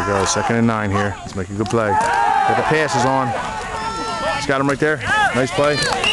we go, 2nd and 9 here. Let's make a good play. Get the pass is on. He's got him right there. Nice play.